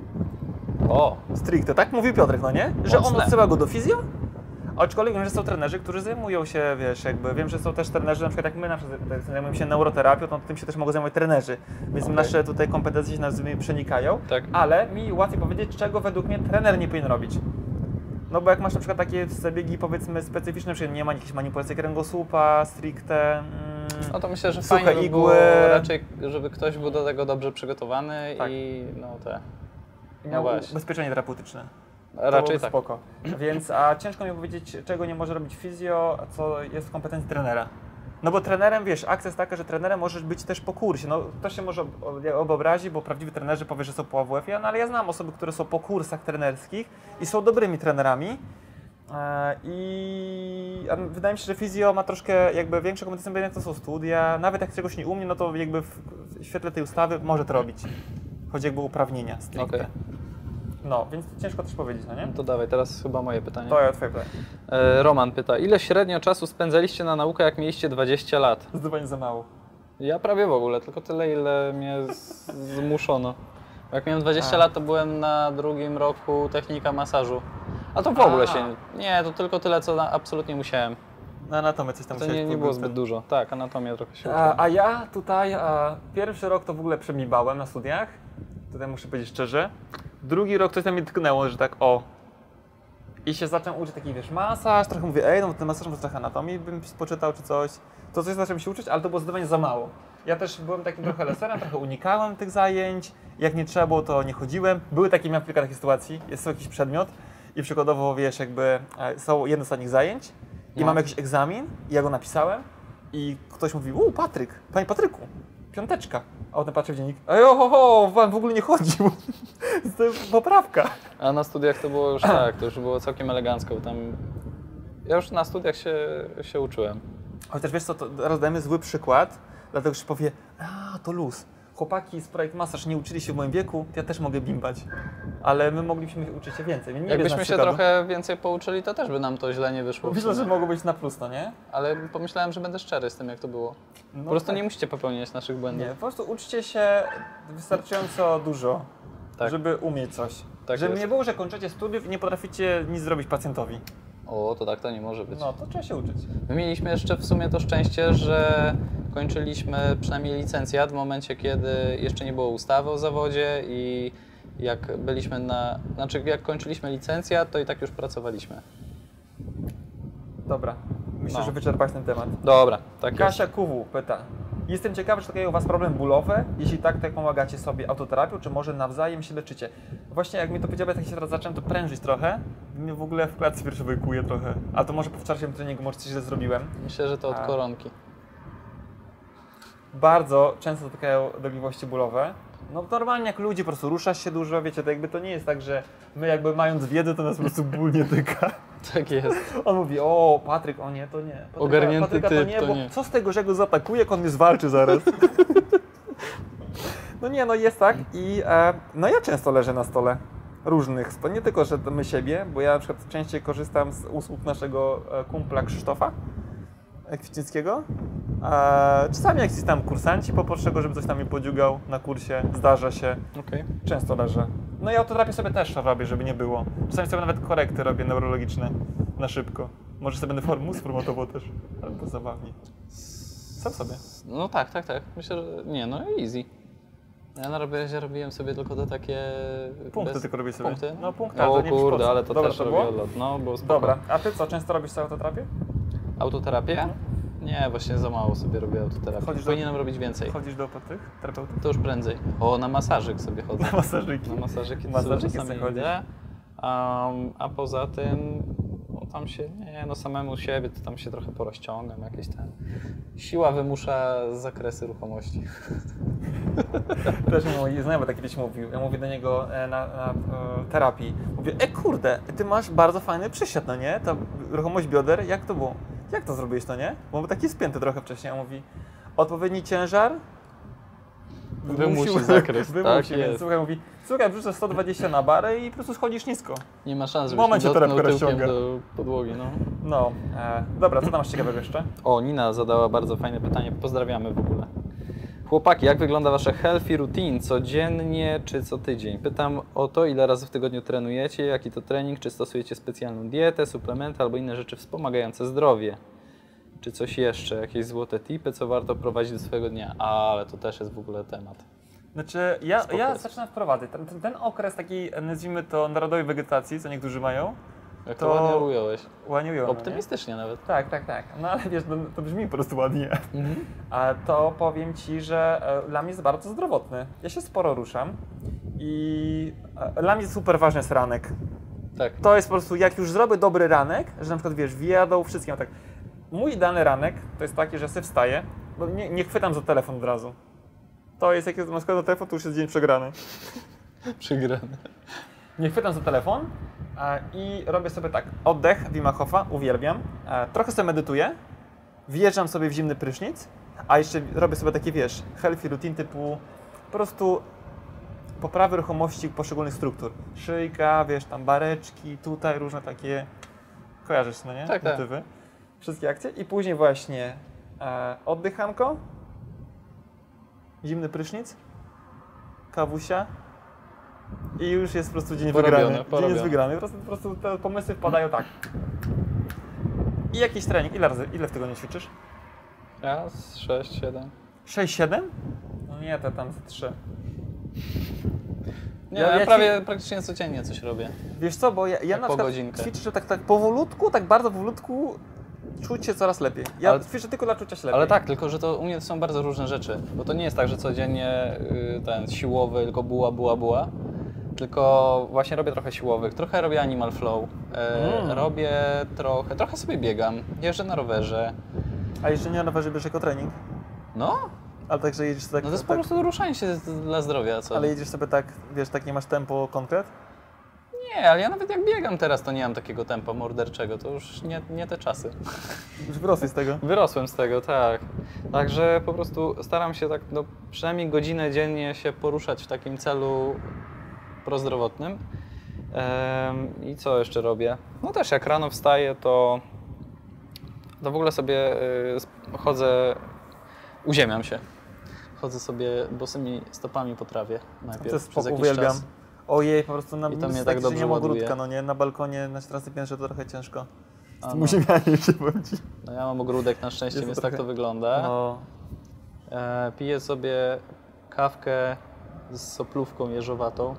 O! Stricte, tak mówił Piotrek, no nie? Że on odsyła go do fizjo, aczkolwiek wiem, że są trenerzy, którzy zajmują się, wiesz, jakby wiem, że są też trenerzy, na przykład jak my na przykład zajmujemy się neuroterapią, to tym się też mogą zajmować trenerzy, więc nasze tutaj kompetencje się nas przenikają, ale mi łatwiej powiedzieć, czego według mnie trener nie powinien robić. No bo jak masz na przykład takie zabiegi, powiedzmy, specyficzne, że nie ma jakiejś manipulacji kręgosłupa, stricte, no to myślę, że fajnie by było raczej, żeby ktoś był do tego dobrze przygotowany i miał ubezpieczenie terapeutyczne. Raczej tak. Spoko. Więc, a ciężko mi powiedzieć, czego nie może robić fizjo, a co jest w kompetencji trenera. No bo trenerem, wiesz, akcja jest taka, że trenerem możesz być też po kursie. No to się może obrazi, bo prawdziwi trenerzy powie, że są po AWF-ie, no ale ja znam osoby, które są po kursach trenerskich i są dobrymi trenerami. A wydaje mi się, że fizjo ma troszkę jakby większe kompetencje, bo jak to są studia. Nawet jak czegoś nie umie, no to jakby w świetle tej ustawy może to robić. Chodzi jakby o uprawnienia stricte. Okay. No, więc ciężko też powiedzieć, no nie? No to dawaj, teraz chyba moje pytanie. To ja twoje pytanie. Roman pyta, ile średnio czasu spędzaliście na naukę, jak mieliście 20 lat? Zdecydowanie za mało. Ja prawie w ogóle, tylko tyle, ile mnie zmuszono. Jak miałem 20 lat, to byłem na 2. roku technika masażu. A to w ogóle się... Nie, to tylko tyle, co absolutnie musiałem. Na anatomię coś tam to nie było zbyt dużo. Tak, anatomię trochę się uczyłem. A ja tutaj pierwszy rok to w ogóle przemibałem na studiach. Tutaj muszę powiedzieć szczerze. 2. rok coś tam mnie tknęło, że tak I się zacząłem uczyć taki, wiesz, masaż, trochę mówię, no ten masaż może trochę anatomii bym poczytał czy coś. To coś zacząłem się uczyć, ale to było zdecydowanie za mało. Ja też byłem takim trochę leserem, trochę unikałem tych zajęć. Jak nie trzeba było, to nie chodziłem. Były miałem kilka takich sytuacji, jest jakiś przedmiot i przykładowo, wiesz, jakby są jedne z ostatnich zajęć i mam jakiś egzamin i ja go napisałem i ktoś mówi, Patryk, panie Patryku, 5. A potem patrzę w dziennik, pan w ogóle nie chodził. To jest poprawka. A na studiach to było już tak, to już było całkiem elegancko. Tam... Ja już na studiach się uczyłem. Chociaż wiesz co, to rozdajemy zły przykład, dlatego że powie, to luz. Chłopaki z Projekt Masaż nie uczyli się w moim wieku, to ja też mogę bimbać. Ale my moglibyśmy uczyć się więcej. Nie Jakbyśmy się trochę więcej pouczyli, to też by nam to źle nie wyszło. Myślę, że mogło być na plus, no nie? Ale pomyślałem, że będę szczery z tym, jak to było. No Po prostu tak. nie musicie popełniać naszych błędów. Nie, po prostu uczcie się wystarczająco dużo, Tak. żeby umieć coś. Tak żeby jest. nie było, że kończycie studiów i nie potraficie nic zrobić pacjentowi. O, to tak to nie może być. No, to trzeba się uczyć. My mieliśmy jeszcze w sumie to szczęście, że kończyliśmy przynajmniej licencjat w momencie, kiedy jeszcze nie było ustawy o zawodzie i jak byliśmy jak kończyliśmy licencjat, to i tak już pracowaliśmy. Dobra, myślę, No. że wyczerpać ten temat. Dobra, tak jest. Kasia Kuwu pyta. Jestem ciekawy, czy takie u Was problem bólowy? Jeśli tak, to jak pomagacie sobie autoterapią, czy może nawzajem się leczycie? Właśnie jak mi to powiedziałeś, tak się teraz zacząłem to prężyć trochę. Mnie w ogóle w klatce piersiowej kuje trochę. A to może po wczorajszym treningu, może coś źle zrobiłem. Myślę, że to od koronki. Bardzo często spotykają dolegliwości bólowe. No normalnie jak ludzie, po prostu ruszasz się dużo, wiecie, to jakby to nie jest tak, że my jakby mając wiedzę, to nas po prostu ból nie tyka. Tak jest. On mówi, o Patryk, o nie, to nie. Ogarnięty Patryka to typ, nie, to bo nie. co z tego, że go zaatakuje, jak on mnie zwalczy zaraz. No nie, no jest tak i no ja często leżę na stole różnych, to nie tylko, że to my siebie, bo ja na przykład częściej korzystam z usług naszego kumpla Krzysztofa Kwicińskiego. Czasami jak tam kursanci poproszę go, żeby coś tam mi podziugał na kursie, zdarza się, Okej. często leżę. No i autoterapię sobie też robię, żeby nie było. Czasami sobie nawet korekty robię neurologiczne na szybko. Może sobie będę mózg formatował też, albo zabawnie. Sam sobie. No tak. Myślę, że nie, no easy. Ja na razie robiłem sobie tylko te takie... Punkty tylko robię sobie. Punkty? No punkty, ale O to nie kurde, przypocę. ale to Dobra, też to robię było? od lat. No, było spoko. Dobra, a ty co, często robisz sobie autoterapię? Autoterapię? Nie, właśnie za mało sobie robię autoterapię. Chodzisz Powinienem robić więcej. Chodzisz do terapeutów? To już prędzej. O, na masażyk sobie chodzę. Na masażyki. Na masażyki to Masażyki sobie sobie czasami chodzisz. idę. A poza tym, no tam się, samemu siebie to tam się trochę porozciągam, jakieś tam. Siła wymusza zakresy ruchomości. Też mój znajomy tak kiedyś mówił. Ja mówię do niego na terapii. Mówię, kurde, ty masz bardzo fajny przysiad, no nie? Ta ruchomość bioder, jak to było? Jak to zrobiłeś, to nie? Bo był taki spięty trochę wcześniej. On mówi, odpowiedni ciężar Wymusi zakres, tak więc jest. słuchaj, wrzucę 120 na barę i po prostu schodzisz nisko. Nie ma szans, W momencie żebyś dotknął torebkę tyłkiem rozciąga. do podłogi, no. No, dobra, co tam masz ciekawego jeszcze? O, Nina zadała bardzo fajne pytanie, pozdrawiamy w ogóle. Chłopaki, jak wygląda wasze healthy routine? Codziennie czy co tydzień? Pytam o to, ile razy w tygodniu trenujecie, jaki to trening, czy stosujecie specjalną dietę, suplementy albo inne rzeczy wspomagające zdrowie. Czy coś jeszcze, jakieś złote tipy, co warto prowadzić do swojego dnia? Ale to też jest w ogóle temat. Znaczy, ja zaczynam wprowadzać. Ten okres takiej, nazwijmy to, narodowej wegetacji, co niektórzy mają, Jak to to ładnie ująłeś. ładnie ująłem, Optymistycznie nawet. Tak. No ale wiesz, to brzmi po prostu ładnie. Mhm. A to powiem Ci, że dla mnie jest bardzo zdrowotny. Ja się sporo ruszam i dla mnie super ważny jest ranek. Tak. To jest po prostu, jak już zrobię dobry ranek, że na przykład wiesz, wjadą wszystkim, tak. Mój idealny ranek to jest taki, że sobie wstaję, bo nie chwytam za telefon od razu. To jest, jak jest składam telefon, to już jest dzień przegrany. Przygrany. Nie chwytam za telefon i robię sobie tak, oddech Wima Hofa, uwielbiam, trochę sobie medytuję, wjeżdżam sobie w zimny prysznic, a jeszcze robię sobie takie, wiesz, healthy routine typu po prostu poprawy ruchomości poszczególnych struktur. Szyjka, wiesz, tam bareczki, tutaj różne takie, kojarzysz, no nie? Tak. Motywy. Wszystkie akcje i później właśnie oddychanko, zimny prysznic, kawusia i już jest po prostu dzień wygrany. Dzień jest wygrany. Po prostu te pomysły wpadają tak. I jakiś trening. Ile w tygodniu ćwiczysz? Raz, 6, 7. 6-7? No nie, to tam z 3. Nie, ja praktycznie codziennie coś robię. Wiesz co, bo ja na po przykład godzinkę. ćwiczę, że tak powolutku, tak bardzo powolutku czuć się coraz lepiej. Ja ćwiczę tylko dla czucia się lepiej. Ale tak, tylko że to u mnie są bardzo różne rzeczy, bo to nie jest tak, że codziennie ten siłowy, tylko buła, tylko właśnie robię trochę siłowych, trochę robię animal flow, robię trochę sobie biegam, jeżdżę na rowerze. A jeszcze nie na rowerze bierzesz jako trening? No, Ale także jedziesz tak... no to jest po prostu ruszanie się dla zdrowia, co? Ale jedziesz sobie tak, wiesz, tak nie masz tempo konkret? Nie, ale ja nawet jak biegam teraz, to nie mam takiego tempa morderczego, to już nie te czasy. Już wyrosłeś z tego. Wyrosłem z tego, tak. Także po prostu staram się tak przynajmniej godzinę dziennie się poruszać w takim celu prozdrowotnym. I co jeszcze robię? No też jak rano wstaję, to w ogóle sobie chodzę, uziemiam się. Chodzę sobie bosymi stopami po trawie najpierw To jest przez jakiś uwielbiam. czas. Ojej, po prostu na I to mnie tak tak dobrze nie ma ładuje. ogródka, no nie? Na balkonie, na 14 piętrze to trochę ciężko. Z A tym no. uziemianiem się powiem ci. No ja mam ogródek na szczęście, Jest to więc trochę- tak to wygląda. No. Piję sobie kawkę z soplówką jeżowatą.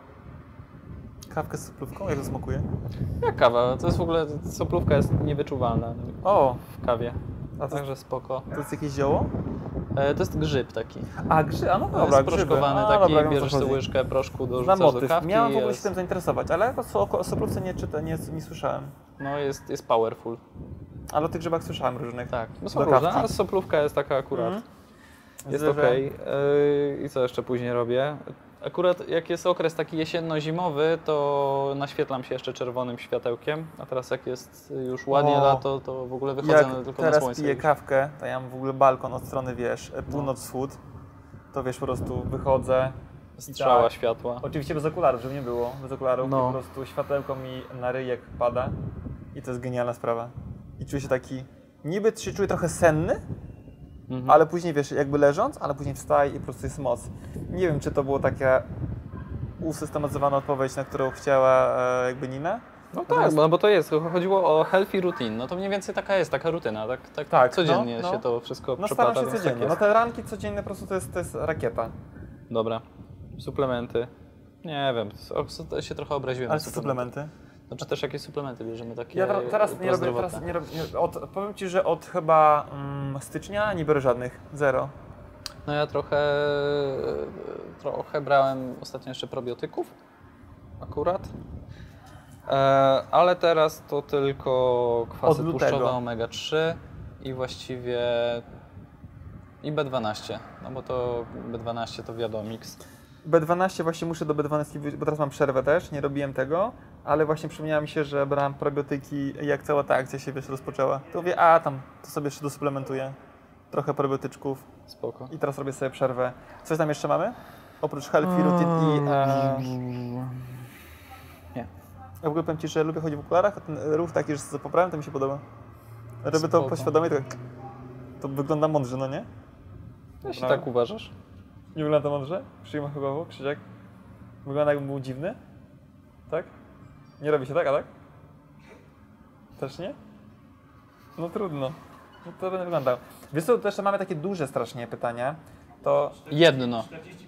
Kawkę z soplówką, jak to smakuje? Jak kawa? To jest w ogóle, soplówka jest niewyczuwalna O, w kawie. a to, Także spoko. to jest jakieś zioło? To jest grzyb taki. A, grzyb, a no To dobra, jest proszkowany taki, dobra, wiem, o co bierzesz sobie chodzi. łyżkę proszku, Znam dorzucasz do motyw. kawki Miałem w i ogóle się jest, tym zainteresować, ale o soplówce nie słyszałem. no jest powerful. Ale o tych grzybach słyszałem różnych. Tak, no Do są różne, kawki. a soplówka jest taka akurat. Mhm. Jest Widzę, że- okej. I co jeszcze później robię? Akurat jak jest okres taki jesienno-zimowy, to naświetlam się jeszcze czerwonym światełkiem, a teraz jak jest już ładnie O. lato, to w ogóle wychodzę Jak tylko na teraz słońce. piję już. kawkę, to ja mam w ogóle balkon od strony, wiesz, północ-wschód, to wiesz, po prostu wychodzę. Strzała Tak. światła. Oczywiście bez okularów, żeby nie było, bez okularów, No. i po prostu światełko mi na ryjek pada i to jest genialna sprawa. I czuję się taki, niby się czuję trochę senny, Mhm. ale później, wiesz, jakby leżąc, ale później wstaję i po prostu jest moc. Nie wiem, czy to była taka usystematyzowana odpowiedź, na którą chciała jakby Nina. No tak, Natomiast- bo to jest, chodziło o healthy routine, no to mniej więcej taka jest, taka rutyna, tak codziennie no. się to wszystko No staram przeplata, się więc codziennie. tak No jest. te ranki codzienne po prostu to jest rakieta. Dobra, suplementy, nie wiem, to się trochę obraziłem Ale na co suplementy? Znaczy też jakieś suplementy bierzemy takie Ja teraz nie robię, prozdrowotne? powiem Ci, że od chyba stycznia nie biorę żadnych, zero. No ja trochę brałem ostatnio jeszcze probiotyków, akurat. Ale teraz to tylko kwasy Od lutego. tłuszczowe omega-3 i właściwie i B12, no bo to B12 to wiadomix. B12 właśnie muszę do B12 wyjść, bo teraz mam przerwę też, nie robiłem tego, ale właśnie przypomniało mi się, że brałem probiotyki, jak cała ta akcja się, wiesz, rozpoczęła. To mówię, tam, to sobie jeszcze dosuplementuję. Trochę probiotyczków Spoko. i teraz robię sobie przerwę. Coś tam jeszcze mamy? Oprócz healthy routine i... Nie. Ja w ogóle powiem Ci, że lubię chodzić w okularach, a ten ruch taki, że sobie poprawiam, to mi się podoba. Robię to Spoko. poświadomie, to wygląda mądrze, no nie? Jeśli Dobra. tak uważasz. Nie wygląda mądrze? Przyjmę chyba, Krzysiek? Wygląda jakbym był dziwny? Tak? Nie robi się tak, a tak? Też nie? No trudno. No to będę wyglądał. Wiesz co, to jeszcze mamy takie duże strasznie pytania. To... Jedno.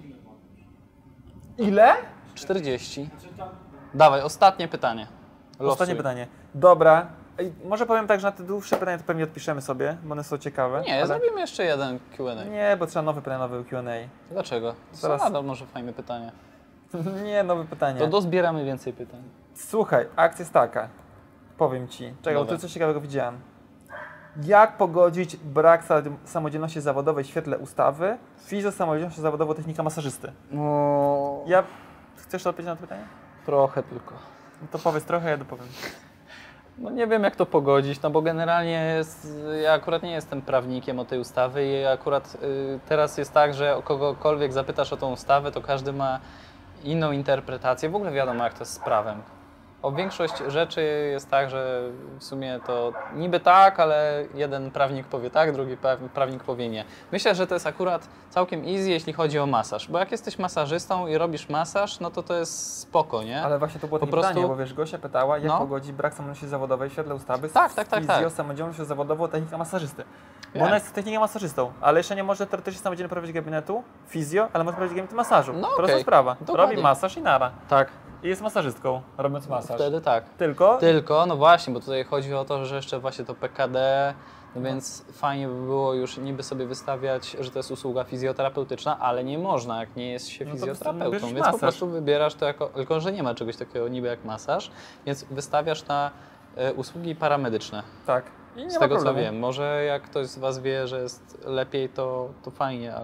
Ile? 40. Dawaj, ostatnie pytanie. Losuj. Ostatnie pytanie. Dobra. Ej, może powiem tak, że na te dłuższe pytania to pewnie odpiszemy sobie, bo one są ciekawe. Nie, ale... zrobimy jeszcze jeden Q&A. Nie, bo trzeba nowe pytania, nowe Q&A. Dlaczego? To Zaraz. nadal może fajne pytanie. Nie, nowe pytania. To dozbieramy więcej pytań. Słuchaj, akcja jest taka. Powiem Ci. Czekaj, bo Dobra. tu coś ciekawego widziałem. Jak pogodzić brak samodzielności zawodowej w świetle ustawy, fizjosamodzielność zawodową technika masażysty? No, Chcesz odpowiedzieć na to pytanie? trochę tylko. No to powiedz trochę, ja dopowiem. No nie wiem jak to pogodzić, no bo generalnie ja akurat nie jestem prawnikiem o tej ustawy i akurat teraz jest tak, że o kogokolwiek zapytasz o tą ustawę, to każdy ma inną interpretację. W ogóle wiadomo jak to jest z prawem. O większość rzeczy jest tak, że w sumie to niby tak, ale jeden prawnik powie tak, drugi prawnik powie nie. Myślę, że to jest akurat całkiem easy, jeśli chodzi o masaż, bo jak jesteś masażystą i robisz masaż, no to jest spoko, nie? Ale właśnie to było Po takie prostu- pytanie, bo wiesz, Gosia pytała, jak No. pogodzić brak samodzielności zawodowej w świetle ustawy z Tak. fizjosamodzielnością zawodową technika masażysty. Bo Wiem. ona jest technikiem masażystą, ale jeszcze nie może teoretycznie samodzielnie prowadzić gabinetu fizjo, ale może prowadzić gabinet masażu. No Prosta okej. sprawa. Dokładnie. Robi masaż i nara. Tak, I jest masażystką, robiąc masaż. wtedy tak. Tylko No właśnie, bo tutaj chodzi o to, że jeszcze właśnie to PKD, no więc fajnie by było już niby sobie wystawiać, że to jest usługa fizjoterapeutyczna, ale nie można, jak nie jest się No to fizjoterapeutą, bierzesz więc masaż. po prostu wybierasz to jako, tylko że nie ma czegoś takiego niby jak masaż, więc wystawiasz na usługi paramedyczne. tak. I nie Z ma tego problemu. co wiem, może jak ktoś z Was wie, że jest lepiej, to fajnie, ale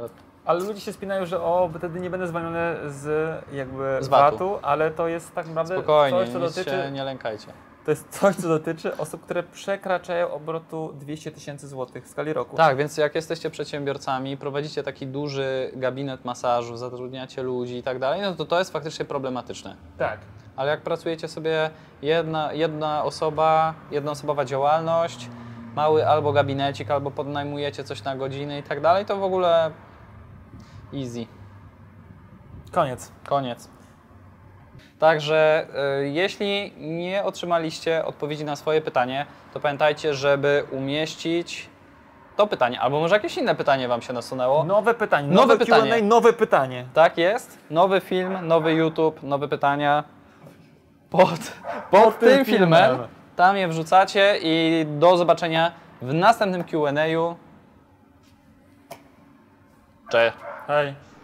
Ale ludzie się spinają, że wtedy nie będę zwolniony z VAT-u. VAT-u, ale to jest tak naprawdę Spokojnie, coś, co nic dotyczy... się nie lękajcie. To jest coś, co dotyczy osób, które przekraczają obrotu 200 000 złotych w skali roku. Tak, więc jak jesteście przedsiębiorcami, prowadzicie taki duży gabinet masażu, zatrudniacie ludzi i tak dalej, no to jest faktycznie problematyczne. Tak. Ale jak pracujecie sobie jednoosobowa działalność, mały albo gabinecik, albo podnajmujecie coś na godzinę i tak dalej, to w ogóle easy. Koniec. Także jeśli nie otrzymaliście odpowiedzi na swoje pytanie, to pamiętajcie, żeby umieścić to pytanie, albo może jakieś inne pytanie Wam się nasunęło. Nowe pytanie, Nowe Q&A, pytanie. nowe pytanie. Tak jest, nowy film, nowy YouTube, nowe pytania pod tym filmem. Tam je wrzucacie i do zobaczenia w następnym Q&A. Cześć. Hej.